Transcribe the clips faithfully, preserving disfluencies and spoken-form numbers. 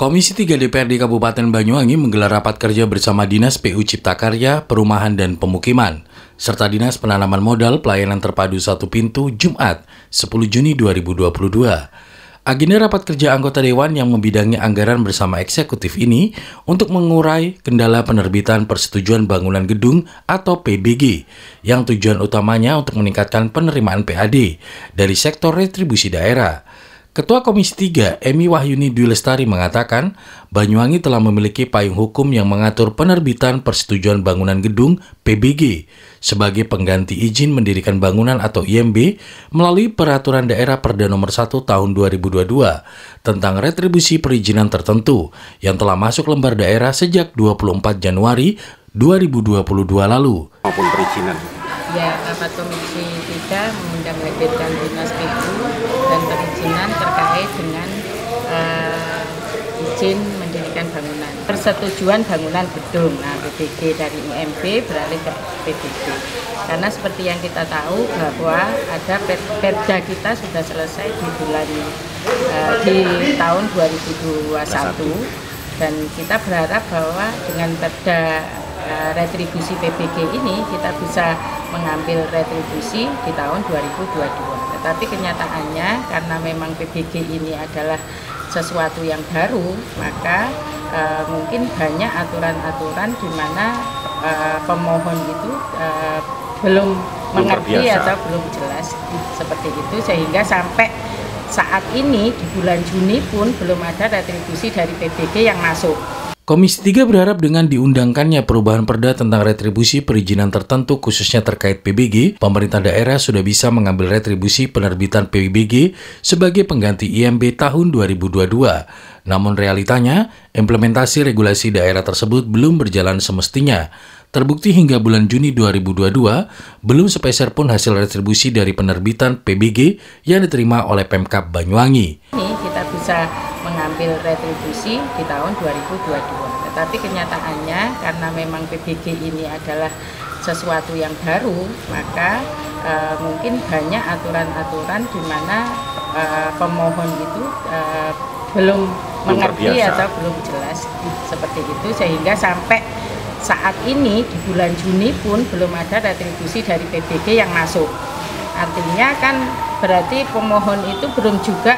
Komisi tiga D P R D Kabupaten Banyuwangi menggelar rapat kerja bersama Dinas P U Cipta Karya, Perumahan dan Pemukiman, serta Dinas Penanaman Modal Pelayanan Terpadu Satu Pintu Jumat sepuluh Juni dua ribu dua puluh dua. Agenda rapat kerja anggota Dewan yang membidangi anggaran bersama eksekutif ini untuk mengurai kendala penerbitan persetujuan bangunan gedung atau P B G yang tujuan utamanya untuk meningkatkan penerimaan P A D dari sektor retribusi daerah. Ketua Komisi tiga, Emi Wahyuni Dwi Lestari mengatakan, Banyuwangi telah memiliki payung hukum yang mengatur penerbitan persetujuan bangunan gedung P B G sebagai pengganti izin mendirikan bangunan atau I M B melalui Peraturan Daerah Perda Nomor satu Tahun dua ribu dua puluh dua tentang retribusi perizinan tertentu yang telah masuk lembar daerah sejak dua puluh empat Januari dua ribu dua puluh dua lalu. Maupun perizinan. Ya, rapat Komisi tiga mengundang hadirkan Dinas P U dan perizinan terkait dengan uh, izin mendirikan bangunan. Persetujuan bangunan gedung, nah P B G dari I M B beralih ke P B G. Karena seperti yang kita tahu bahwa ada perda kita sudah selesai di bulan uh, di tahun dua ribu dua puluh satu dan kita berharap bahwa dengan perda uh, retribusi P B G ini kita bisa mengambil retribusi di tahun dua ribu dua puluh dua. Tetapi kenyataannya karena memang P B G ini adalah sesuatu yang baru, maka uh, mungkin banyak aturan-aturan di mana uh, pemohon itu uh, belum mengerti atau belum jelas seperti itu, sehingga sampai saat ini di bulan Juni pun belum ada retribusi dari P B G yang masuk. Komisi tiga berharap dengan diundangkannya perubahan perda tentang retribusi perizinan tertentu khususnya terkait P B G, pemerintah daerah sudah bisa mengambil retribusi penerbitan P B G sebagai pengganti I M B tahun dua ribu dua puluh dua. Namun realitanya, implementasi regulasi daerah tersebut belum berjalan semestinya. Terbukti hingga bulan Juni dua ribu dua puluh dua, belum sepeser pun hasil retribusi dari penerbitan P B G yang diterima oleh Pemkab Banyuwangi. Ini kita bisa mengambil retribusi di tahun dua ribu dua puluh dua. Tetapi kenyataannya karena memang P B G ini adalah sesuatu yang baru, maka uh, mungkin banyak aturan-aturan di mana uh, pemohon itu uh, belum mengerti atau belum jelas seperti itu, sehingga sampai saat ini di bulan Juni pun belum ada retribusi dari P B G yang masuk. Artinya kan berarti pemohon itu belum juga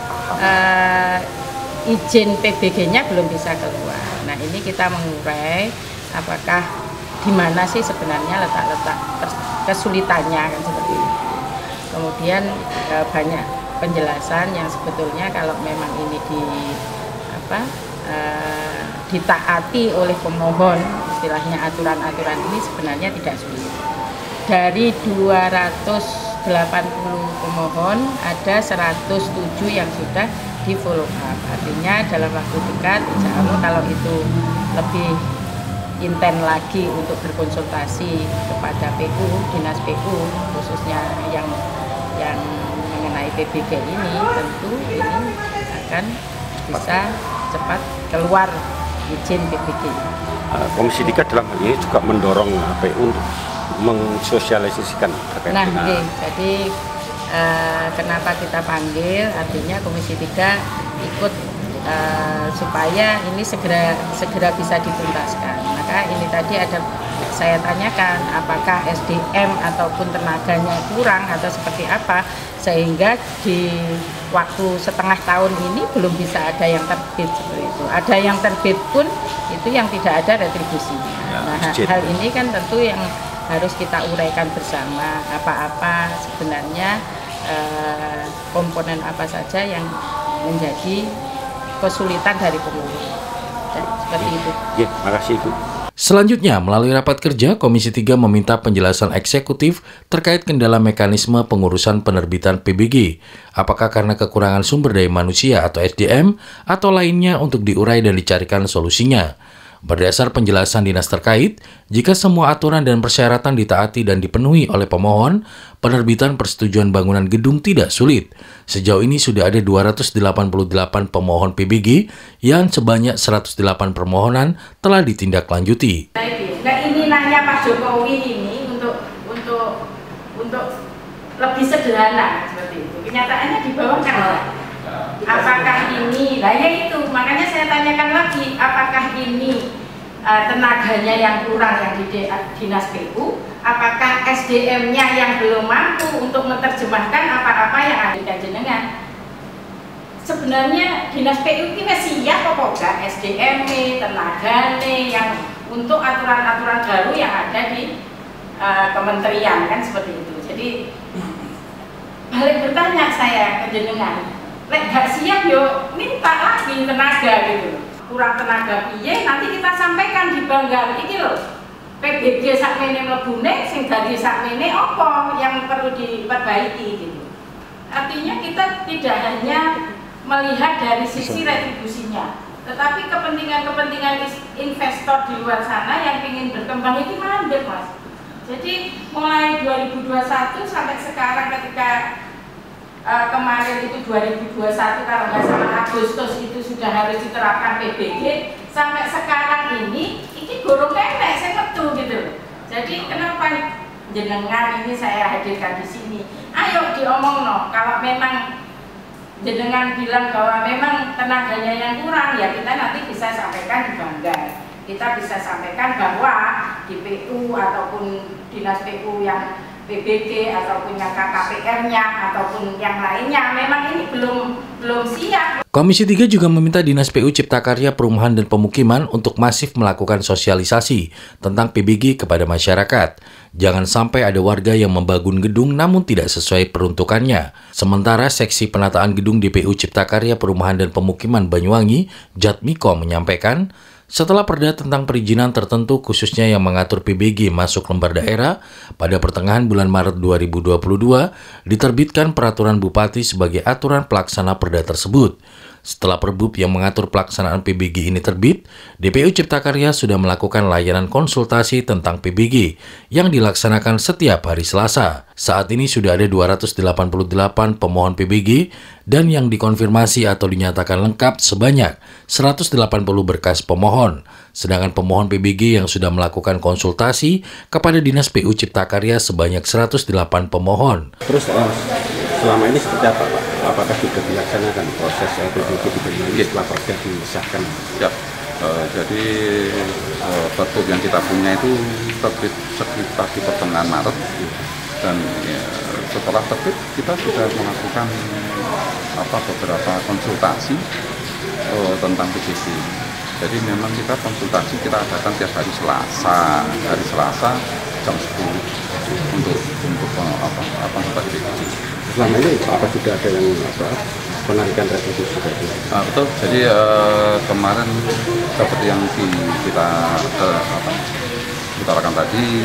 uh, izin P B G-nya belum bisa keluar. Nah, ini kita mengurai apakah di mana sih sebenarnya letak-letak kesulitannya kan seperti itu. Kemudian uh, banyak penjelasan yang sebetulnya kalau memang ini di apa uh, ditaati oleh pemohon, istilahnya aturan-aturan ini sebenarnya tidak sulit. Dari dua ratus delapan puluh pemohon ada seratus tujuh yang sudah di follow up. Artinya dalam waktu dekat insya Allah kalau itu lebih intens lagi untuk berkonsultasi kepada P U, Dinas P U khususnya yang yang mengenai P B G ini, tentu ini akan bisa cepat keluar izin P B G. Komisi tiga dalam hal ini juga mendorong P U untuk mensosialisasikan terkait nah, dengan... Nah, jadi uh, kenapa kita panggil, artinya Komisi tiga ikut uh, supaya ini segera segera bisa dituntaskan. Maka ini tadi ada saya tanyakan apakah S D M ataupun tenaganya kurang atau seperti apa, sehingga di waktu setengah tahun ini belum bisa ada yang terbit seperti itu. Ada yang terbit pun itu yang tidak ada retribusinya. Ya, nah, hal ini kan tentu yang harus kita uraikan bersama, apa-apa sebenarnya eh, komponen apa saja yang menjadi kesulitan dari pemohon. Seperti itu. Ya, makasih Ibu. Selanjutnya, melalui rapat kerja, Komisi tiga meminta penjelasan eksekutif terkait kendala mekanisme pengurusan penerbitan P B G. Apakah karena kekurangan sumber daya manusia atau S D M, atau lainnya untuk diurai dan dicarikan solusinya. Berdasar penjelasan dinas terkait, jika semua aturan dan persyaratan ditaati dan dipenuhi oleh pemohon, penerbitan persetujuan bangunan gedung tidak sulit. Sejauh ini sudah ada dua ratus delapan puluh delapan pemohon P B G yang sebanyak seratus delapan permohonan telah ditindaklanjuti. Nah, ini nanya Pak Jokowi ini untuk untuk untuk lebih sederhana seperti itu. Kenyataannya di bawah kan apakah ini, nah ya itu, makanya saya tanyakan lagi, apakah ini uh, tenaganya yang kurang yang di Dinas P U, apakah S D M-nya yang belum mampu untuk menerjemahkan apa-apa yang ada di jenengan. Sebenarnya Dinas P U ini siap apa enggak S D M-nya, tenaganya yang untuk aturan-aturan baru yang ada di uh, kementerian, kan seperti itu. Jadi balik bertanya saya ke jenengan, lek gak siap yo minta lagi tenaga gitu. Kurang tenaga piye nanti kita sampaikan di Banggar iki lho. P B G sakmene mlebune sing dadi sakmene apa yang perlu diperbaiki gitu. Artinya kita tidak hanya melihat dari sisi retribusinya, tetapi kepentingan-kepentingan investor di luar sana yang ingin berkembang ini mandek, Mas. Jadi mulai dua ribu dua puluh satu sampai sekarang ketika uh, kemarin itu dua ribu dua puluh satu kalau nggak salah Agustus itu sudah harus diterapkan P B G, sampai sekarang ini ini gorong nenek saya metu gitu. Jadi kenapa jenengan ini saya hadirkan di sini? Ayo diomong no, kalau memang jenengan bilang bahwa memang tenaganya yang kurang, ya kita nanti bisa sampaikan di Banggar. Kita bisa sampaikan bahwa di P U ataupun Dinas P U yang P B G ataupun yang K K P R-nya ataupun yang lainnya memang ini belum belum siap. Komisi tiga juga meminta Dinas P U Cipta Karya Perumahan dan Pemukiman untuk masif melakukan sosialisasi tentang P B G kepada masyarakat. Jangan sampai ada warga yang membangun gedung namun tidak sesuai peruntukannya. Sementara Seksi Penataan Gedung D P U Cipta Karya Perumahan dan Pemukiman Banyuwangi, Jatmiko, menyampaikan, setelah perda tentang perizinan tertentu khususnya yang mengatur P B G masuk lembar daerah, pada pertengahan bulan Maret dua ribu dua puluh dua diterbitkan peraturan Bupati sebagai aturan pelaksana perda tersebut. Setelah Perbub yang mengatur pelaksanaan P B G ini terbit, D P U Cipta Karya sudah melakukan layanan konsultasi tentang P B G yang dilaksanakan setiap hari Selasa. Saat ini sudah ada dua ratus delapan puluh delapan pemohon P B G dan yang dikonfirmasi atau dinyatakan lengkap sebanyak seratus delapan puluh berkas pemohon. Sedangkan pemohon P B G yang sudah melakukan konsultasi kepada Dinas P U Cipta Karya sebanyak seratus delapan pemohon. Terus uh, selama ini seperti apa, Pak? Apakah juga dilaksanakan proses P B G di Banyuwangi setelah perda disahkan? Ya, uh, jadi uh, Pergub yang kita punya itu terbit sekitar di pertengahan Maret, dan ya, setelah terbit kita sudah melakukan apa beberapa konsultasi uh, tentang P B G. Jadi memang kita konsultasi kita adakan tiap hari Selasa, hari Selasa jam sepuluh untuk untuk apa apa tentang P B G. Selama ini apa sudah ada yang apa penarikan retribusi tadi? Ah, betul. Jadi uh, kemarin seperti yang di, kita uh, apa utarakan tadi,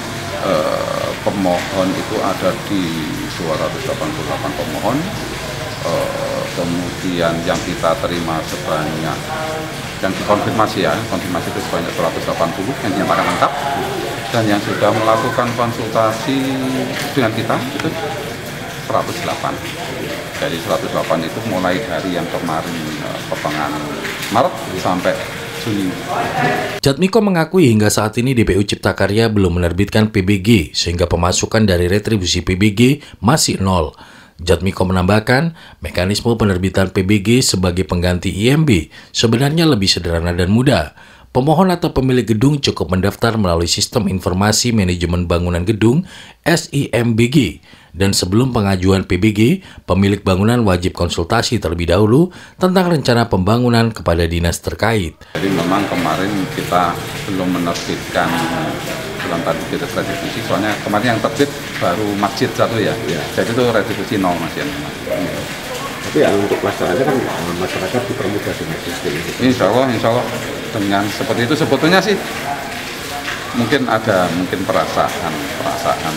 uh, pemohon itu ada di dua ratus delapan puluh delapan pemohon. Uh, kemudian yang kita terima sebanyak, yang dikonfirmasi ya, konfirmasi itu sebanyak seratus delapan puluh yang dinyatakan lengkap, dan yang sudah melakukan konsultasi dengan kita itu seratus delapan. Jadi seratus delapan itu mulai dari yang kemarin pertengahan Maret sampai Juni. Jatmiko mengakui hingga saat ini D P U Cipta Karya belum menerbitkan P B G sehingga pemasukan dari retribusi P B G masih nol. Jatmiko menambahkan, mekanisme penerbitan P B G sebagai pengganti I M B sebenarnya lebih sederhana dan mudah. Pemohon atau pemilik gedung cukup mendaftar melalui Sistem Informasi Manajemen Bangunan Gedung S I M B G. Dan sebelum pengajuan P B G, pemilik bangunan wajib konsultasi terlebih dahulu tentang rencana pembangunan kepada dinas terkait. Jadi memang kemarin kita belum menerbitkan dalam target retribusi, soalnya kemarin yang terbit baru masjid satu ya, ya. Jadi itu retribusi nol Mas ya. Ya. Tapi ya untuk pelaksanaannya kan masyarakat dipermudah dengan sistem itu. Insya Allah, insya Allah dengan seperti itu sebetulnya sih mungkin ada mungkin perasaan perasaan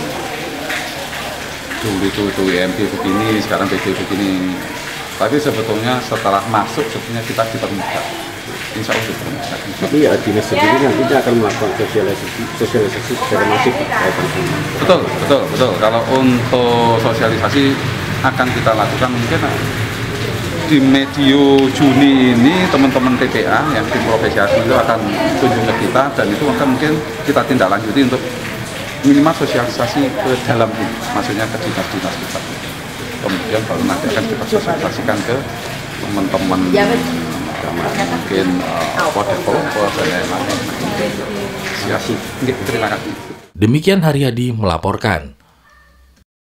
dulu itu itu I M B begini, sekarang P B G begini. Tapi sebetulnya setelah masuk sebetulnya kita dipermudah. Insya Allah dipermudah. Tapi ya dinas sendiri nantinya akan melakukan sosialisasi sosialisasi secara masif kaitan dengan. Betul, betul, betul. Kalau untuk sosialisasi akan kita lakukan mungkin di medio Juni ini teman-teman T P A yang tim profesiasi itu akan kunjung ke kita, dan itu akan mungkin kita tindak lanjuti untuk minimal sosialisasi ke dalam ini, maksudnya ke dinas-dinas kita. Kemudian baru nanti akan kita sosialisasikan ke teman-teman mungkin uh, apa developer dan lain-lain. Terima kasih. Demikian Haryadi melaporkan.